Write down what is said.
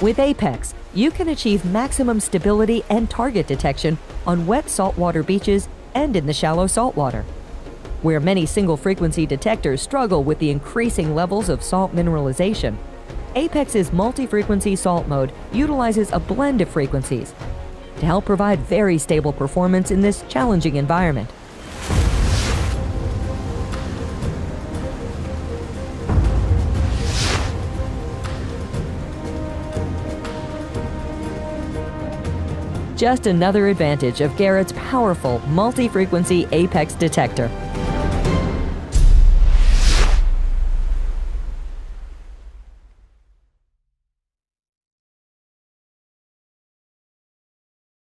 With Apex, you can achieve maximum stability and target detection on wet saltwater beaches and in the shallow saltwater. Where many single-frequency detectors struggle with the increasing levels of salt mineralization, Apex's multi-frequency salt mode utilizes a blend of frequencies to help provide very stable performance in this challenging environment. Just another advantage of Garrett's powerful multi-frequency Apex detector.